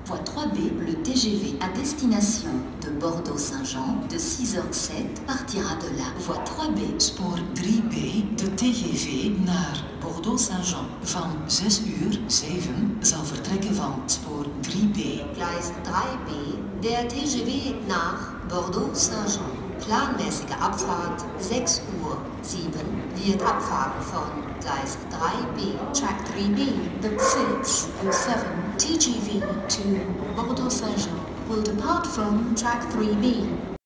Voie 3B, le TGV à destination de Bordeaux-Saint-Jean de 6h07 partira de la voie 3B. Spoor 3B, de TGV naar Bordeaux-Saint-Jean van 6:07 zal vertrekken van spoor 3B. Gleis 3B, der TGV nach Bordeaux-Saint-Jean. Planmäßige Abfahrt 6:07 wird abfahren von Gleis 3B. Track 3B, the 6:07 TGV to Bordeaux-Saint-Jean will depart from Track 3B.